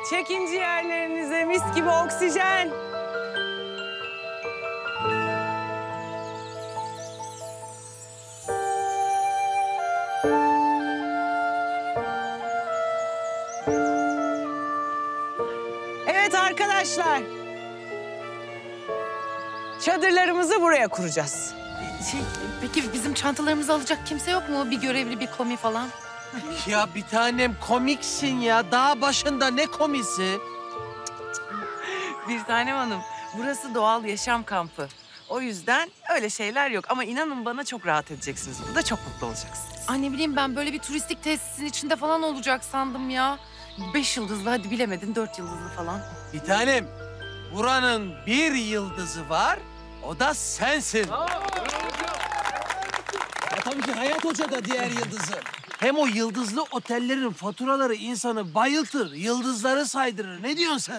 Çekin ciğerlerinize mis gibi oksijen. Evet arkadaşlar. Çadırlarımızı buraya kuracağız. Peki bizim çantalarımızı alacak kimse yok mu? Bir görevli, bir komi falan. Ya bir tanem komiksin ya. Dağ başında ne komisi? Bir tanem hanım, burası doğal yaşam kampı. O yüzden öyle şeyler yok. Ama inanın bana çok rahat edeceksiniz. Burada çok mutlu olacaksınız. Ay ne bileyim ben böyle bir turistik tesisin içinde falan olacak sandım ya. 5 yıldızlı hadi bilemedin 4 yıldızlı falan. Bir tanem, buranın bir yıldızı var. O da sensin. Ya tabii ki Hayat Hoca da diğer yıldızı. Hem o yıldızlı otellerin faturaları insanı bayıltır, yıldızları saydırır. Ne diyorsun sen?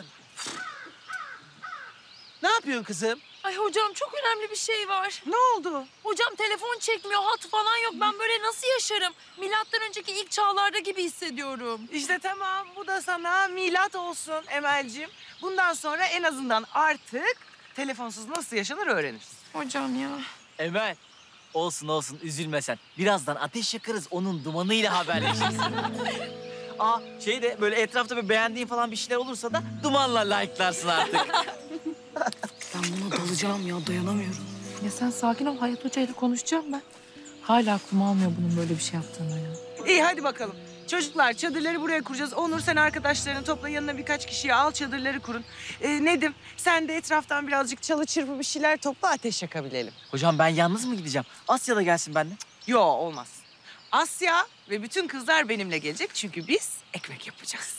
Ne yapıyorsun kızım? Ay hocam çok önemli bir şey var. Ne oldu? Hocam telefon çekmiyor, hat falan yok. Ben böyle nasıl yaşarım? Milattan önceki ilk çağlarda gibi hissediyorum. İşte tamam, bu da sana milat olsun Emel'ciğim. Bundan sonra en azından artık telefonsuz nasıl yaşanır öğrenirsin. Hocam ya. Emel, olsun olsun üzülme sen. Birazdan ateş yakarız, onun dumanıyla haberleşiriz. Aa şey de böyle etrafta bir beğendiğin falan bir şeyler olursa da dumanla like'larsın artık. Ben buna dalacağım ya, dayanamıyorum. Ya sen sakin ol, Hayat Hoca ile konuşacağım ben. Hala aklım almıyor bunun böyle bir şey yaptığını ya. İyi hadi bakalım. Çocuklar çadırları buraya kuracağız. Onur sen arkadaşlarını topla yanına birkaç kişiyi al çadırları kurun. Nedim sen de etraftan birazcık çalı çırpı bir şeyler topla ateş yakabilelim. Hocam ben yalnız mı gideceğim? Asya da gelsin benimle. Yo olmaz. Asya ve bütün kızlar benimle gelecek çünkü biz ekmek yapacağız.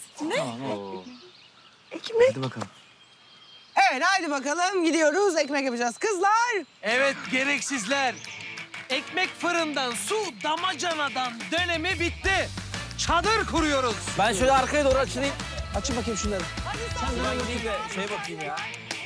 Ekmek. Hadi bakalım. Evet haydi bakalım gidiyoruz ekmek yapacağız kızlar. Evet gereksizler. Ekmek fırından, su damacanadan dönemi bitti. Çadır kuruyoruz. Ben şöyle arkaya doğru açılayım. Açın bakayım şunları. Sen de gideyim de şeye bakayım ya.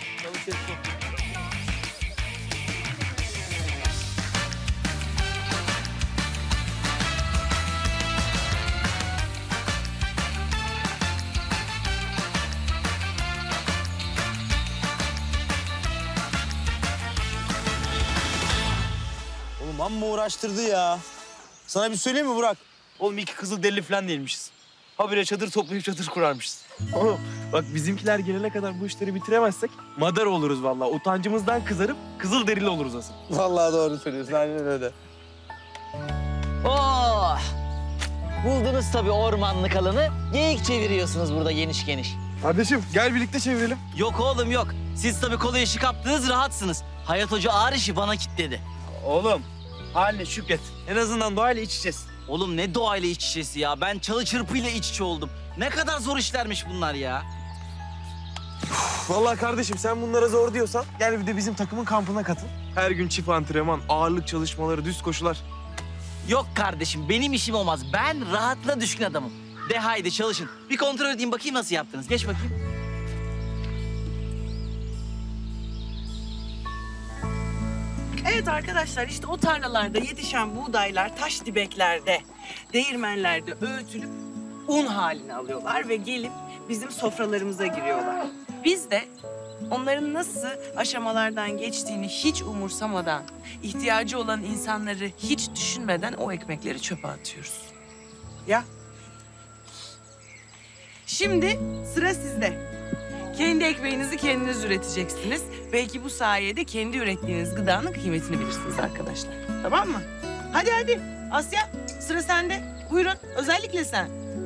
Oğlum amma uğraştırdı ya. Sana bir söyleyeyim mi Burak? Oğlum iki kızıl deli falan değilmişiz. Habire çadır toplayıp çadır kurarmışız. Oğlum bak bizimkiler gelene kadar bu işleri bitiremezsek madar oluruz vallahi. Utancımızdan kızarıp kızıl derili oluruz asıl. Vallahi doğru söylüyorsun. Aynen öyle. Oh! Buldunuz tabii ormanlık alanı. Geyik çeviriyorsunuz burada geniş geniş. Kardeşim gel birlikte çevirelim. Yok oğlum yok. Siz tabii kolay işi kaptınız, rahatsınız. Hayat Hoca ağır işi bana kilitledi. Oğlum haline şükret. En azından doğayla iç içeceğiz. Oğlum ne doğayla iç içesi ya. Ben çalı çırpıyla iç içe oldum. Ne kadar zor işlermiş bunlar ya. Vallahi kardeşim sen bunlara zor diyorsan gel bir de bizim takımın kampına katıl. Her gün çift antrenman, ağırlık çalışmaları, düz koşular. Yok kardeşim benim işim olmaz. Ben rahatla düşkün adamım. De haydi çalışın. Bir kontrol edeyim bakayım nasıl yaptınız. Geç bakayım. Evet arkadaşlar işte o tarlalarda yetişen buğdaylar taş dibeklerde, değirmenlerde öğütülüp un haline alıyorlar ve gelip bizim sofralarımıza giriyorlar. Biz de onların nasıl aşamalardan geçtiğini hiç umursamadan, ihtiyacı olan insanları hiç düşünmeden o ekmekleri çöpe atıyoruz. Ya. Şimdi sıra sizde. Kendi ekmeğinizi kendiniz üreteceksiniz. Belki bu sayede kendi ürettiğiniz gıdanın kıymetini bilirsiniz arkadaşlar. Tamam mı? Hadi hadi. Asya sıra sende. Buyurun özellikle sen.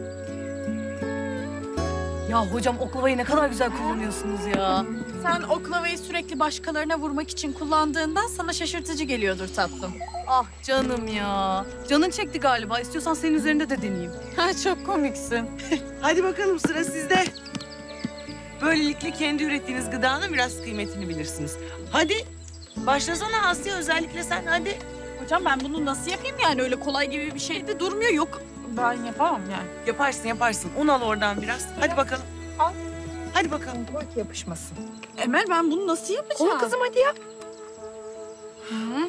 Ya hocam oklavayı ne kadar güzel kullanıyorsunuz ya. Sen oklavayı sürekli başkalarına vurmak için kullandığından sana şaşırtıcı geliyordur tatlım. Ah canım ya. Canın çekti galiba. İstiyorsan senin üzerinde de deneyeyim. Ha, çok komiksin. Hadi bakalım sıra sizde. Böylelikle kendi ürettiğiniz gıdanın biraz kıymetini bilirsiniz. Hadi başlasana Asya özellikle sen hadi. Hocam ben bunu nasıl yapayım yani? Öyle kolay gibi bir şey de durmuyor. Yok, ben yapamam yani. Yaparsın yaparsın. Un al oradan biraz. Hadi bakalım. Al. Hadi bakalım. Bak yapışmasın. Emel ben bunu nasıl yapacağım? Onu kızım hadi yap. Hı.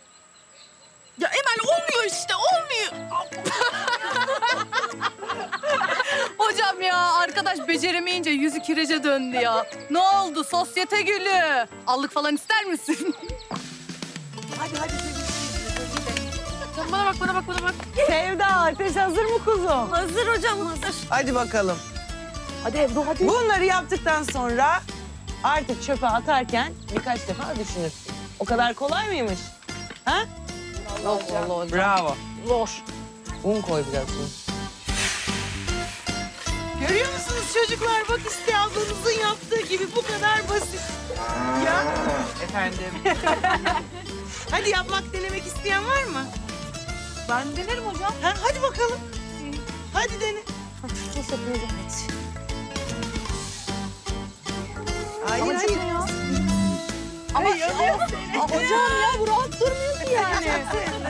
Ya Emel olmuyor işte, olmuyor. gelmeyince yüzü kirece döndü ya. Ne oldu sosyete gülü? Allık falan ister misin? Hadi. Sen bana bak. Sevda, ateş hazır mı kuzum? Hazır hocam hazır. Hadi bakalım. Hadi Ebru hadi. Bunları yaptıktan sonra artık çöpe atarken birkaç defa düşünürsün. O kadar kolay mıymış? Ha? Allah. Bravo. Zor. Un koy biraz un. Görüyor musunuz çocuklar? Bak işte ablanızın yaptığı gibi bu kadar basit. Ya. Efendim. Hadi yapmak denemek isteyen var mı? Ben denerim hocam. Ha, hadi bakalım. Hadi dene. Nasıl yapıyorum? Hayır. Ama hocam ya bu rahat durmuyor ki yani.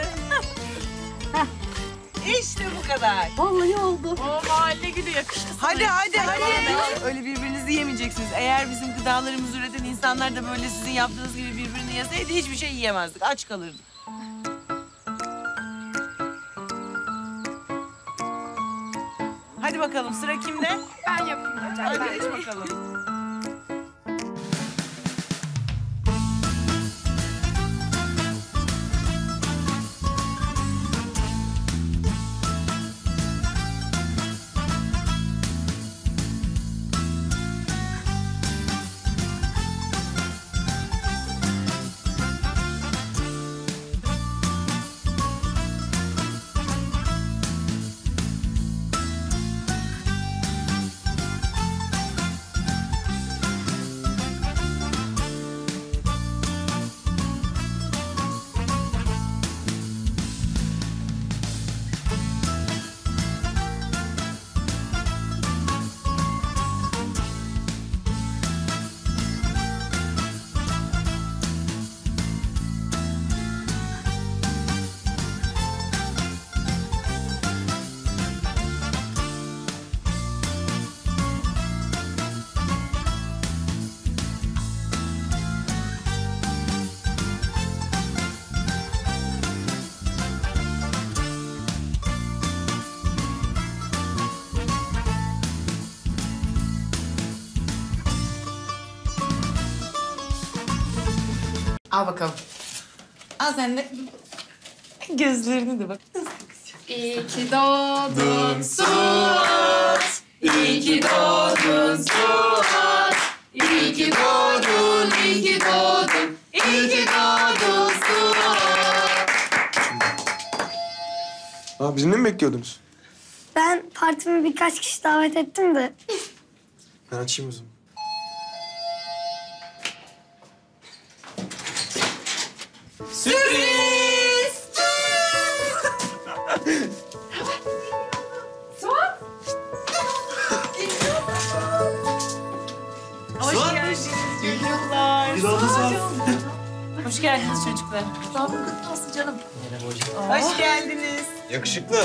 İşte bu kadar. Vallahi oldu. O mahalle gülü yakıştı sana. Hadi. Öyle birbirinizi yemeyeceksiniz. Eğer bizim gıdalarımızı üreten insanlar da böyle sizin yaptığınız gibi birbirini yeseydi hiçbir şey yiyemezdik. Aç kalırdık. Hadi bakalım sıra kimde? Ben yapayım hocam. Hadi geç bakalım. Al bakalım. Al sen de. Gözlerini de bak. İyi ki doğdun Suat. İyi ki doğdun Suat. İyi ki doğdun, iyi ki doğdun. İyi ki doğdun Suat. Aa, bizimle mi bekliyordunuz? Ben partime birkaç kişi davet ettim de. Ben açayım o zaman. Hoş geldiniz çocuklar. Hoş geldiniz çocuklar. Doğum günün kutlu olsun canım. Hoş geldiniz. Yakışıklı.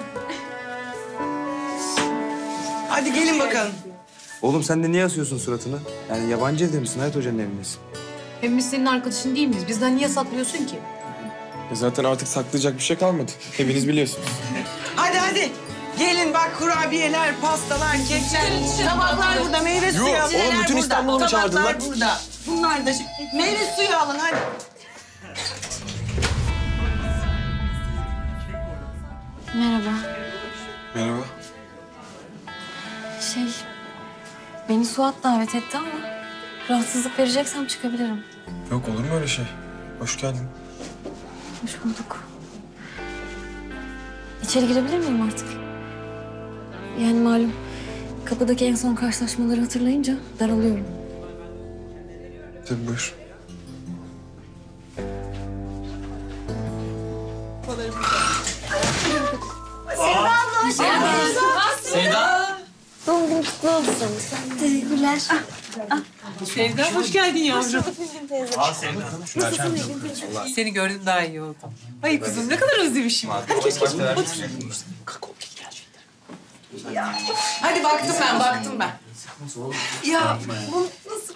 Hadi gelin bakalım. Oğlum sen de niye asıyorsun suratını? Yani yabancı evde misin? Hayat Hoca'nın evindesin. Hem biz senin arkadaşın değil miyiz? Bizden niye saklıyorsun ki? Zaten artık saklayacak bir şey kalmadı. Hepiniz biliyorsunuz. Hadi. Gelin bak kurabiyeler, pastalar, kekler, tabaklar burada, meyve suyu alın. oğlum, bütün İstanbul'u mu çağırdın lan? Tabaklar burada. Bunlar da meyve suyu alın hadi. Merhaba. Merhaba. Beni Suat davet etti ama rahatsızlık vereceksem çıkabilirim. Yok, olur mu öyle şey? Hoş geldin. Hoş bulduk. İçeri girebilir miyim artık? Yani malum kapıdaki en son karşılaşmaları hatırlayınca daralıyorum. Tabii, buyur. Sevda. Doğum günün kutlu olsun. Teşekkürler. Sevda hoş geldin yavrum. Seni gördüm daha iyi oldu. Ay kuzum ne kadar özlemişim. Hadi geç. Hadi baktım ben. Ya bu nasıl?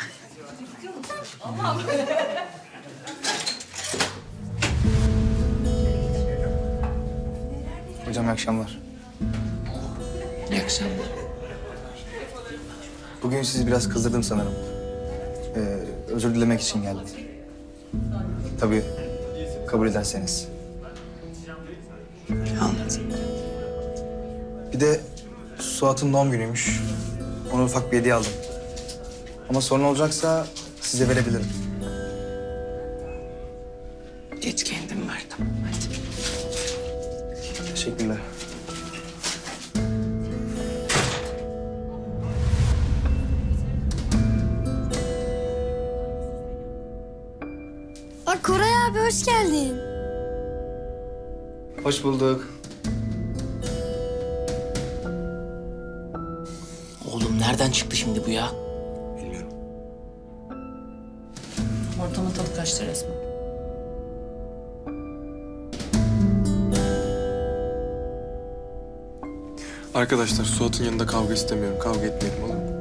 Hocam iyi akşamlar. İyi akşamlar. Bugün sizi biraz kızdırdım sanırım. Özür dilemek için geldim. Tabii kabul ederseniz. Anladım. Bir de Suat'ın doğum günüymüş. Ona ufak bir hediye aldım. Ama sorun olacaksa size verebilirim. Geç kendim verdim. Hadi. Teşekkürler. Bak Koray abi hoş geldin. Hoş bulduk. Oğlum nereden çıktı şimdi bu ya? Bilmiyorum. Ortama tadı kaçtı resmen. Arkadaşlar Suat'ın yanında kavga istemiyorum. Kavga etmeyelim olur mu?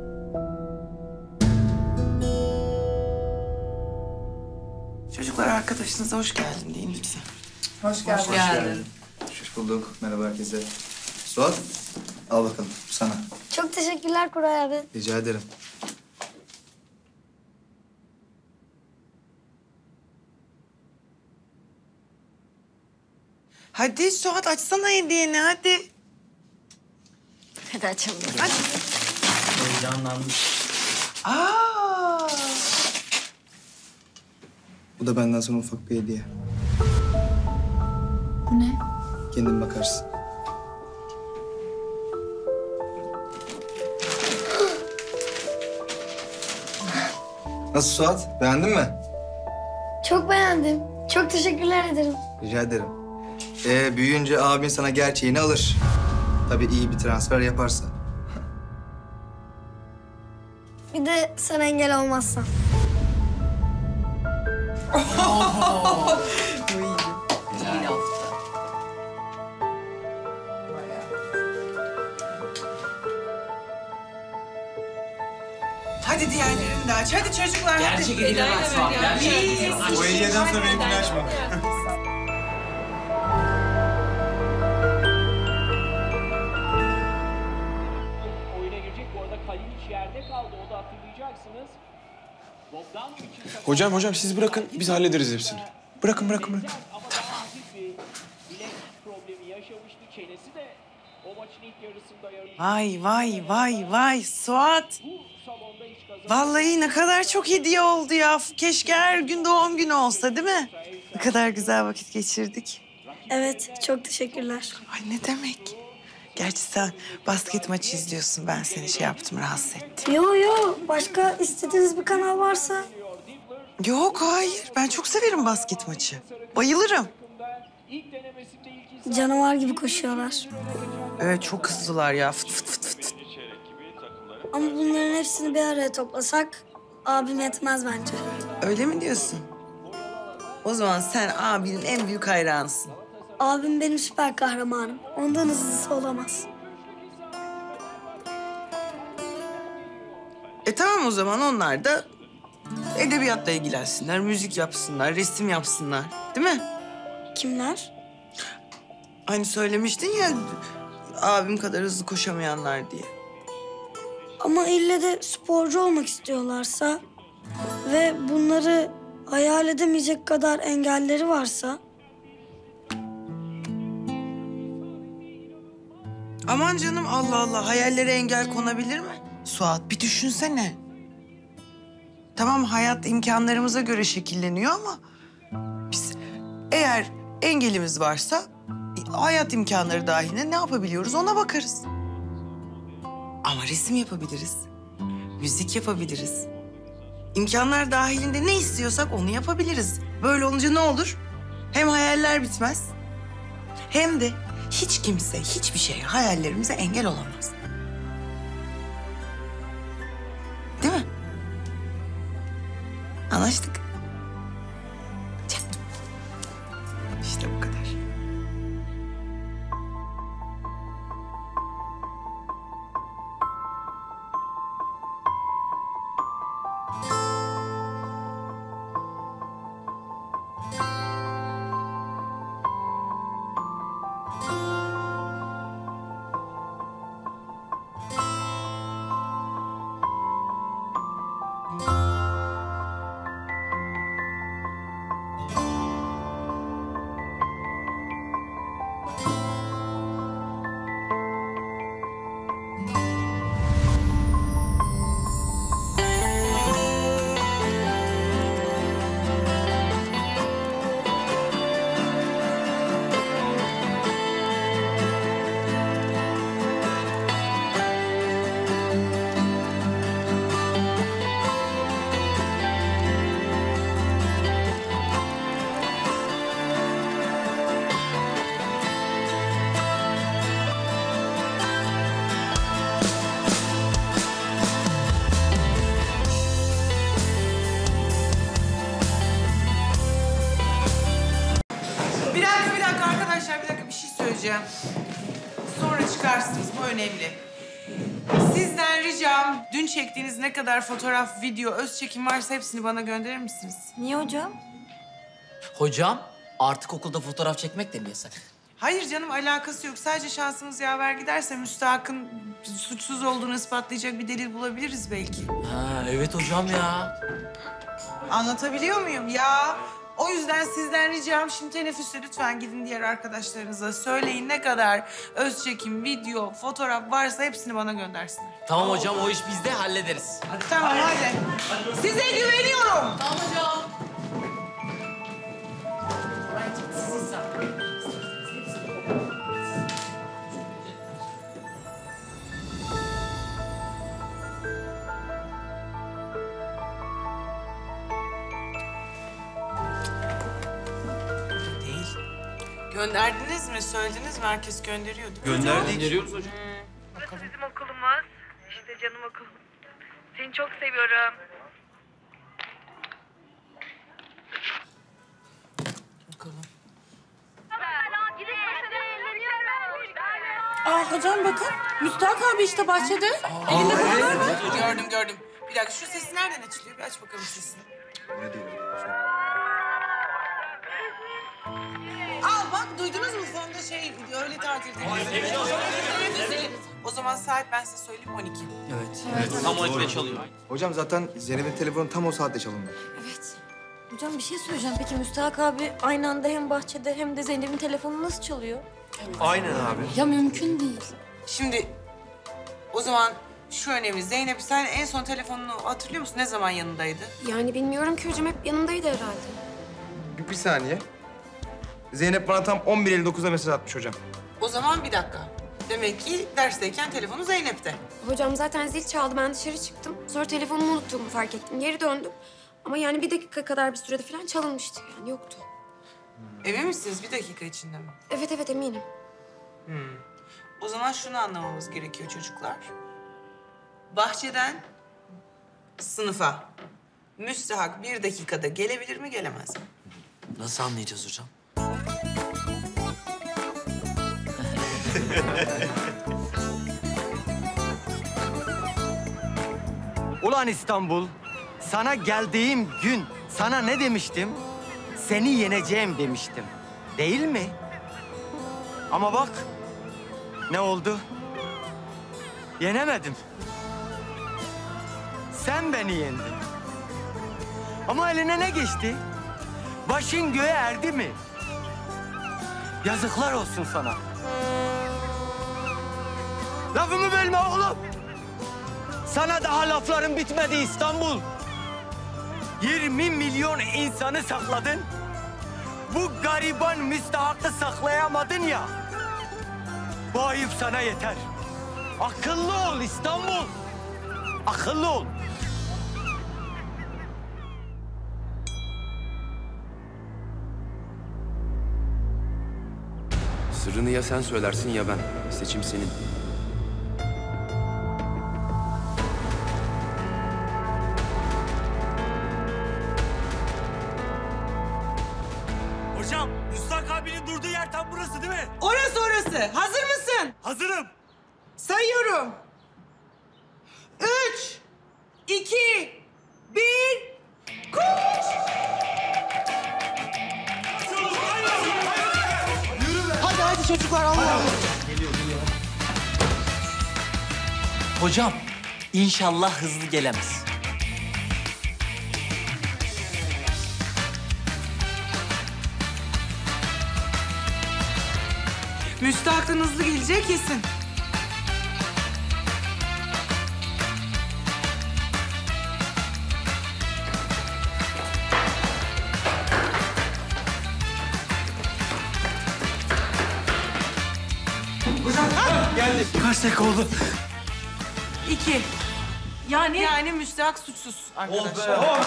Çocuklar arkadaşınıza hoş geldin deyin lütfen. Hoş geldin. Hoş bulduk. Merhaba herkese. Suat, al bakalım sana. Çok teşekkürler Koray abi. Rica ederim. Hadi Suat açsana hediyeni hadi. Hadi açalım. Hadi. Heyecanlanmış. Aa! Bu da benden sana ufak bir hediye. Bu ne? Kendin bakarsın. Nasıl Suat? Beğendin mi? Çok beğendim. Çok teşekkürler ederim. Rica ederim. Büyüyünce abin sana gerçeğini alır. Tabii iyi bir transfer yaparsa. Bir de sen engel olmazsan. Hadi diğerlerini de aç. Hadi çocuklar hadi. Gerçek hediyeler var Suat. Gerçek hediyeler var. O hediyeden sonra benimkini açma. Oyuna girecek. Bu arada Kalinic yerde kaldı. O da hatırlayacaksınız. Bogdanovic'in Hocam siz bırakın. Biz hallederiz hepsini. Bırakın. ama hafif bir bilek problemi yaşamıştı. Çenesi de o maçın ilk yarısında Vay Suat. salonda hiç kazanamadı. Vallahi ne kadar çok hediye oldu ya. Keşke her gün doğum günü olsa değil mi? Ne kadar güzel vakit geçirdik. Evet, çok teşekkürler. Ay ne demek. Gerçi sen basket maçı izliyorsun. Ben seni şey yaptım, rahatsız ettim. Yo, başka istediğiniz bir kanal varsa. Yok hayır. Ben çok severim basket maçı. Bayılırım. İlk denemesinde ilk Canavar gibi koşuyorlar. Evet çok hızlılar ya. Fıt fıt fıt fıt. Ama bunların hepsini bir araya toplasak abim yetmez bence. Öyle mi diyorsun? O zaman sen abinin en büyük hayranısın. Abim benim süper kahramanım. Ondan hızlısı olamaz. Tamam o zaman onlar da edebiyatla ilgilensinler, müzik yapsınlar, resim yapsınlar. Değil mi? Kimler? Hani söylemiştin ya abim kadar hızlı koşamayanlar diye. Ama ille de sporcu olmak istiyorlarsa ve bunları hayal edemeyecek kadar engelleri varsa... Aman canım Allah Allah hayallere engel konabilir mi? Suat bir düşünsene. Tamam hayat imkanlarımıza göre şekilleniyor ama biz eğer engelimiz varsa hayat imkanları dahilinde ne yapabiliyoruz ona bakarız. Ama resim yapabiliriz. Müzik yapabiliriz. İmkanlar dahilinde ne istiyorsak onu yapabiliriz. Böyle olunca ne olur? Hem hayaller bitmez hem de hiç kimse hiçbir şey hayallerimize engel olamaz. Değil mi? Anlaştık. Çak. İşte bu kadar. göstereceğim. Sonra çıkarsınız, bu önemli. Sizden ricam, dün çektiğiniz ne kadar fotoğraf, video, öz çekim varsa hepsini bana gönderir misiniz? Niye hocam? Hocam artık okulda fotoğraf çekmek de mi yasak? Hayır canım, alakası yok. Sadece şansımız yaver giderse Müstahak'ın suçsuz olduğunu ispatlayacak bir delil bulabiliriz belki. Ha evet hocam ya. Anlatabiliyor muyum? Ya o yüzden sizden ricam şimdi teneffüste lütfen gidin diğer arkadaşlarınıza. Söyleyin ne kadar öz çekim, video, fotoğraf varsa hepsini bana göndersinler. Tamam hocam o iş bizde hallederiz. Tamam hadi. Size güveniyorum. Tamam hocam. Değil. Gönderdiniz mi? Söylediniz mi? Herkes gönderiyordu. Gönderiyoruz hocam. Burası bizim okulumuz. İşte canım okulum. Seni çok seviyorum. Bakalım. Aa hocam bakın. Müstahak abi işte bahçede. Elinde fotoğraf var. Gördüm. Bir dakika, şu sesi nereden açılıyor? Bir aç bakalım sesini. Al bak, duydunuz mu? Fonda şey, öyle tatil değil. O zaman saat ben size söyleyeyim 12. Evet. Tam 12'de çalıyor. Hocam zaten Zeynep'in telefonu tam o saatte çalındı. Evet. Hocam bir şey söyleyeceğim. Peki Müstahak abi aynı anda hem bahçede hem de Zeynep'in telefonu nasıl çalıyor? Aynen abi. Ya mümkün değil. Şimdi o zaman şu önemli. Zeynep, sen en son telefonunu hatırlıyor musun? Ne zaman yanındaydı? Yani bilmiyorum ki hocam, hep yanımdaydı herhalde. Bir saniye. Zeynep bana tam 11.59'da mesaj atmış hocam. O zaman bir dakika. Demek ki dersteyken telefonu Zeynep'te. Hocam zaten zil çaldı, ben dışarı çıktım. Sonra telefonumu unuttuğumu fark ettim. Geri döndüm. Ama yani 1 dakika kadar bir sürede falan çalınmıştı yani, yoktu. Emin misiniz? 1 dakika içinde mi? Evet eminim. O zaman şunu anlamamız gerekiyor çocuklar. Bahçeden sınıfa Müstahak 1 dakikada gelebilir mi, gelemez mi? Nasıl anlayacağız hocam? Ulan İstanbul, sana geldiğim gün sana ne demiştim? Seni yeneceğim demiştim. Değil mi? Ama bak, ne oldu? Yenemedim. Sen beni yendin. Ama eline ne geçti? Başın göğe erdi mi? Yazıklar olsun sana. Lafımı bölme oğlum. Sana daha lafların bitmedi İstanbul. 20 milyon insanı sakladın. Bu gariban Müstahak'ı saklayamadın ya. Bu ayıp sana yeter. Akıllı ol İstanbul. Akıllı ol. Sırrını ya sen söylersin ya ben. Seçim senin. Hocam, Müstahak abinin durduğu yer tam burası değil mi? Orası. Hazır mısın? Hazırım. Sayıyorum. 3, 2, 1, koş! Hadi çocuklar, Allah. Hocam inşallah hızlı gelemez. Müstahak'tan hızlı gelecek kesin. Geldik. Kaç dakika oldu? 2. Yani Müstahak suçsuz arkadaşlar. Yalnız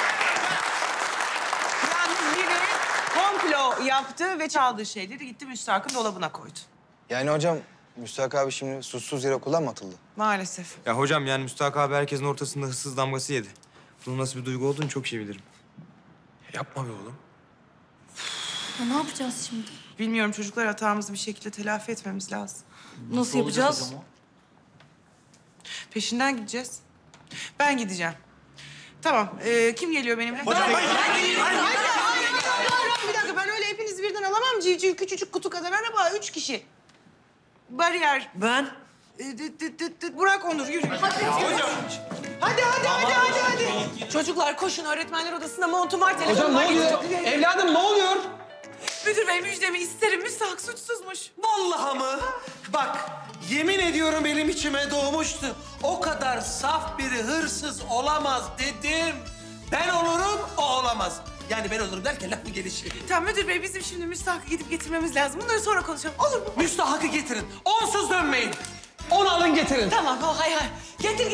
biri komplo yaptı ve çaldığı şeyleri gitti Müstahak'ın dolabına koydu. Yani hocam Müstahak abi şimdi suçsuz yere okuldan mı atıldı? Maalesef. Ya hocam yani Müstahak abi herkesin ortasında hırsız damgası yedi. Bunun nasıl bir duygu olduğunu çok iyi bilirim. Yapma be oğlum. Ya ne yapacağız şimdi? Bilmiyorum çocuklar, hatamızı bir şekilde telafi etmemiz lazım. Nasıl yapacağız? Peşinden gideceğiz. Ben gideceğim. Tamam. Kim geliyor benimle? Hocam, hayır. Bir dakika, ben öyle hepinizi birden alamam. Civciv küçücük kutu kadar araba. 3 kişi. Bariyer. Ben? Burak, Onur, yürü. Hadi. Çocuklar koşun, öğretmenler odasında montum var. Hocam ne oluyor? Evladım ne oluyor? Müdür bey, müjdemi isterim. Müstahak suçsuzmuş. Vallahi mı? Bak, yemin ediyorum benim içime doğmuştu. O kadar saf biri hırsız olamaz dedim. Ben olurum, o olamaz. Yani ben olurum derken lafın gelişi. Tamam müdür bey, bizim şimdi müstahakı gidip getirmemiz lazım. Bunları sonra konuşalım. Olur mu? Müstahakı getirin. Onsuz dönmeyin. Onu alın getirin. Tamam, hay. Getir.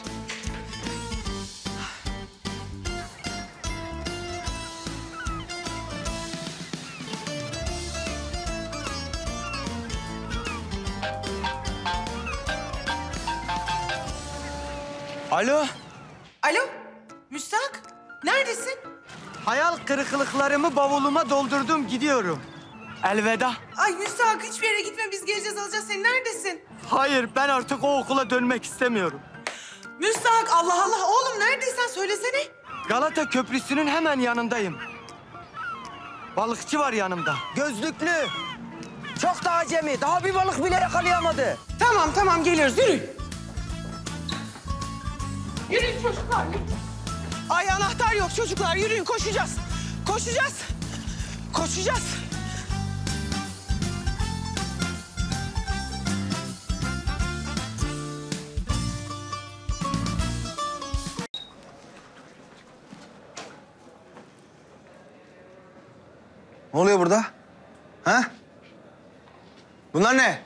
Alo. Alo, Müstahak. Neredesin? Hayal kırıklıklarımı bavuluma doldurdum, gidiyorum. Elveda. Ay Müstahak, hiçbir yere gitme. Biz geleceğiz, alacağız seni. Neredesin? Hayır, ben artık o okula dönmek istemiyorum. Müstahak, Allah Allah. Oğlum neredeysen söylesene. Galata Köprüsü'nün hemen yanındayım. Balıkçı var yanımda. Gözlüklü. Çok da acemi. Daha bir balık bile yakalayamadı. Tamam, geliyoruz. Yürü. Yürüyün çocuklar. Ay anahtar yok çocuklar. Yürüyün, koşacağız. Ne oluyor burada? Ha? Bunlar ne?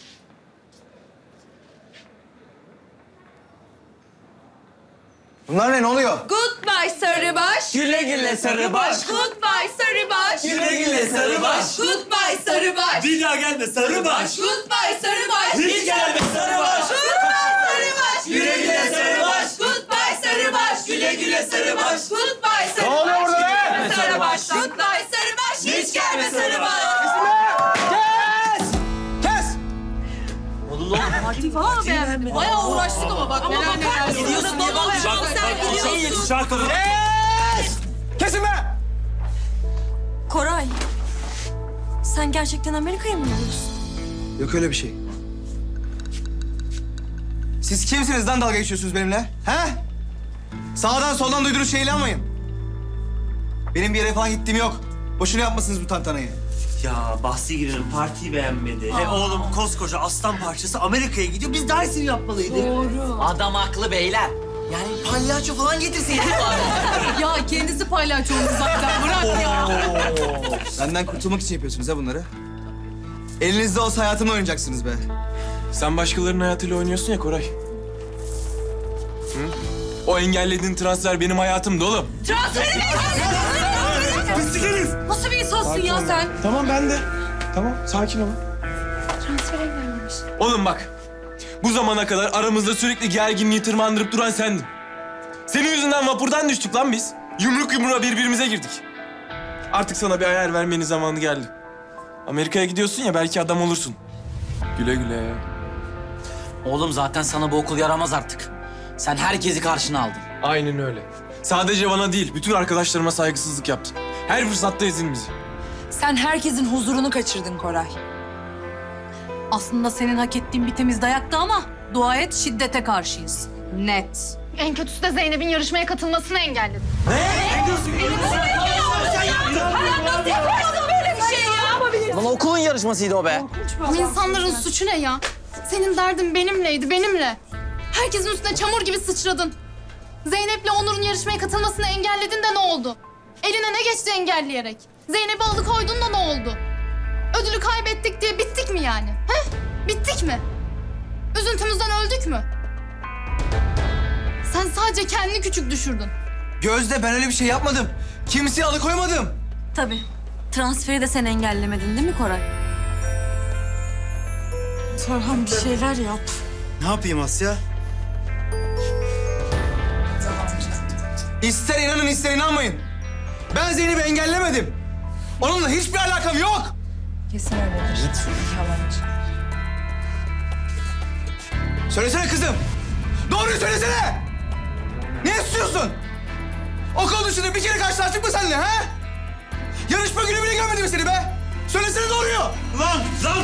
Bunlar ne? Ne oluyor? Goodbye Sarıbaş. Güle güle Sarıbaş. Goodbye Sarıbaş. Güle güle Sarıbaş. Goodbye Sarıbaş. Bir daha gelme Sarıbaş. Goodbye Sarıbaş. Hiç gelme Sarıbaş. Goodbye Sarıbaş. Güle güle Sarıbaş. Goodbye Sarıbaş. Güle güle Sarıbaş. Goodbye Sarıbaş. Ne oluyor burada be? Sarıbaş. Goodbye Sarıbaş. Hiç gelme Sarıbaş. Kes! Vay be. Bayağı uğraştık ama bak. Neler Gidiyorsun diye bak. Sen gidiyorsun. Şarkı. Kesin be! Koray, sen gerçekten Amerika'ya mı gidiyorsun? Yok öyle bir şey. Siz kimsiniz lan dalga geçiyorsunuz benimle? He? Sağdan soldan duyduğunuz şeyle almayın. Benim bir yere falan gittiğim yok. Boşuna yapmasınız bu tantanayı. Ya bahsi girerim, partiyi beğenmedi. Oğlum koskoca aslan parçası Amerika'ya gidiyor. Biz daha iyisini yapmalıydık. Doğru. Adam haklı beyler. Yani palyaço falan getirseydik bari. Ya kendisi palyaço oldu zaten. Bırak ya. Benden kurtulmak için yapıyorsunuz ha bunları. Elinizde olsa hayatımla oynayacaksınız be. Sen başkalarının hayatıyla oynuyorsun ya Koray. Hı? O engellediğin transfer benim hayatımda oğlum. Transferi mi? Nasıl bir insansın ya sen? Tamam ben de. Tamam sakin ol. Transfere gelmemiş. Oğlum bak. Bu zamana kadar aramızda sürekli gerginliği tırmandırıp duran sendin. Senin yüzünden vapurdan düştük lan biz. Yumruk yumruğa birbirimize girdik. Artık sana bir ayar vermenin zamanı geldi. Amerika'ya gidiyorsun ya belki adam olursun. Güle güle. Oğlum zaten sana bu okul yaramaz artık. Sen herkesi karşına aldın. Aynen öyle. Sadece bana değil, bütün arkadaşlarıma saygısızlık yaptın. Her fırsatta ezin bizi. Sen herkesin huzurunu kaçırdın Koray. Aslında senin hak ettiğin bir temiz dayaktı ama dua et şiddete karşıyız. Net. En kötüsü de Zeynep'in yarışmaya katılmasını engelledi. Nasıl yaparsın böyle bir şey ya? Lan okulun yarışmasıydı o be. Bu insanların suçu ne ya? Senin derdin benimleydi, benimle. Herkesin üstüne çamur gibi sıçradın. Zeynep'le Onur'un yarışmaya katılmasını engelledin de ne oldu? Eline ne geçti engelleyerek? Zeynep'i alıkoydun da ne oldu? Ödülü kaybettik diye bittik mi yani? He? Bittik mi? Üzüntümüzden öldük mü? Sen sadece kendini küçük düşürdün. Gözde, ben öyle bir şey yapmadım. Kimseyi alıkoymadım. Tabii. Transferi de sen engellemedin değil mi Koray? Tarhan bir şeyler yap. Ne yapayım Asya? İster inanın ister inanmayın. Ben Zeynep'i engellemedim. Onunla hiçbir alakam yok. Kesin öyledir. Yalancı. Söylesene kızım. Doğruyu söylesene. Ne istiyorsun? Okul dışında bir kere karşılaştık mı seninle ha? Yarışma günü bile görmedim seni be. Söylesene doğruyu. Lan!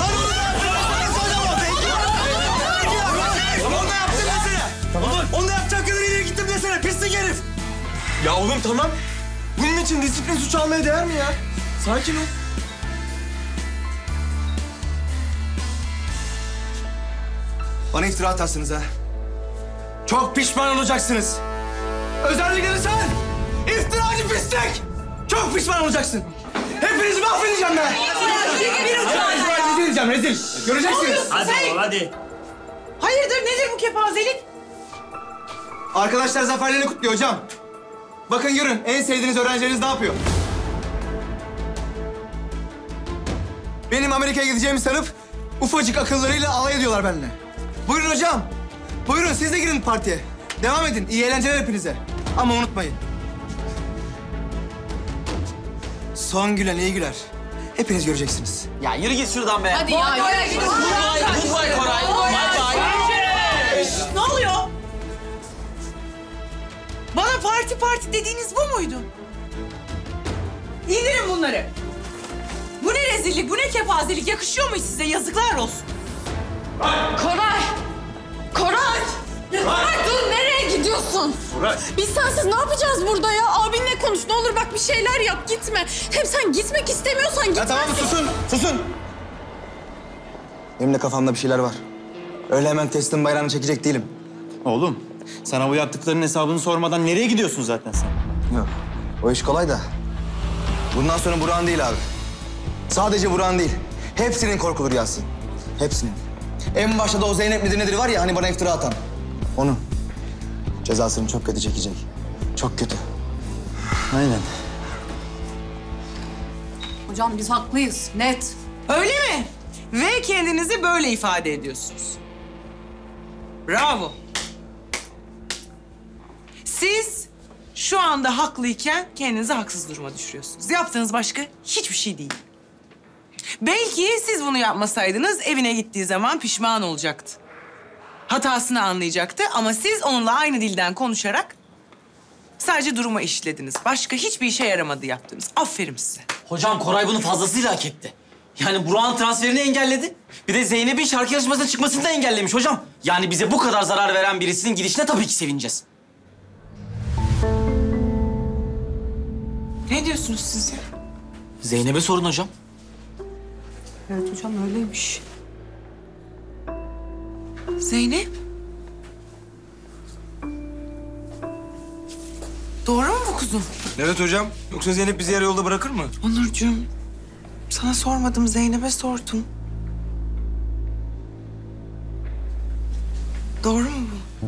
Onu da yaptım desene. Tamam. Onu da yapacak kadar ileri gittim desene. Pislik herif. Ya oğlum tamam. Bunun için disiplin suç almaya değer mi ya? Sakin ol. Bana iftira atarsınız ha. Çok pişman olacaksınız. Özellikle de sen. İftiracı pislik. Çok pişman olacaksın. Hepinizi mahvedeceğim ben. Rezil edeceğim, rezil. Göreceksiniz. Hadi oğlum hadi. Hayırdır nedir bu kepazelik? Arkadaşlar zaferlerini kutluyor hocam. Bakın görün en sevdiğiniz öğrencileriniz ne yapıyor? Benim Amerika'ya gideceğimi sanıp ufacık akıllarıyla alay ediyorlar benimle. Buyurun hocam. Buyurun siz de girin partiye. Devam edin. İyi eğlenceler hepinize. Ama unutmayın. Son gülen iyi güler. Hepiniz göreceksiniz. Ya yürü git şuradan be. Hadi ya. Goodbye Koray. Bye bye. Ne oluyor? Bana parti dediğiniz bu muydu? İndirin bunları. Bu ne rezillik, bu ne kepazelik? Yakışıyor mu size? Yazıklar olsun. Koray! Koray! Koray dur nereye gidiyorsun? Koray. Biz sensiz ne yapacağız burada ya? Abinle konuş ne olur bak bir şeyler yap gitme. Hem sen gitmek istemiyorsan gitme. Ya tamam susun, susun. Benim de kafamda bir şeyler var. Öyle hemen testin bayrağını çekecek değilim. Oğlum, sana bu yaptıklarının hesabını sormadan nereye gidiyorsun zaten sen? Yok, o iş kolay da. Bundan sonra Burak'ın değil abi. Sadece Burak'ın değil. Hepsinin korkulu rüyası. Hepsinin. En başta da o Zeynep midir nedir var ya hani bana iftira atan. Onun. Cezasını çok kötü çekecek. Çok kötü. Aynen. Hocam biz haklıyız. Net. Öyle mi? Ve kendinizi böyle ifade ediyorsunuz. Bravo. Siz şu anda haklıyken kendinizi haksız duruma düşürüyorsunuz. Yaptığınız başka hiçbir şey değil. Belki siz bunu yapmasaydınız evine gittiği zaman pişman olacaktı. Hatasını anlayacaktı ama siz onunla aynı dilden konuşarak sadece duruma işlediniz. Başka hiçbir işe yaramadı yaptığınız. Aferin size. Hocam Koray bunu fazlasıyla hak etti. Yani Burak'ın transferini engelledi. Bir de Zeynep'in şarkı yarışmasına çıkmasını da engellemiş hocam. Yani bize bu kadar zarar veren birisinin gidişine tabii ki sevineceğiz. Ne diyorsunuz siz ya? Zeynep'e sorun hocam. Evet hocam öyleymiş. Zeynep? Doğru mu bu kuzum? Evet hocam. Yoksa Zeynep bizi yarı yolda bırakır mı? Onurcuğum, sana sormadım, Zeynep'e sordum. Doğru mu bu?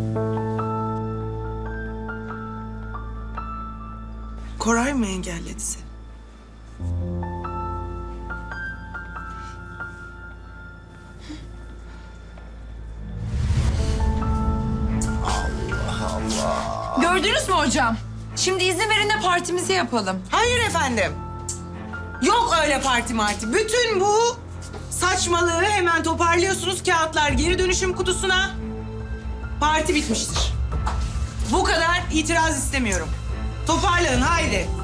Koray mı engelledi seni? Gördünüz mü hocam? Şimdi izin verin de partimizi yapalım. Hayır efendim. Yok öyle parti marti. Bütün bu saçmalığı hemen toparlıyorsunuz. Kağıtlar geri dönüşüm kutusuna. Parti bitmiştir. Bu kadar itiraz istemiyorum. Toparlanın haydi.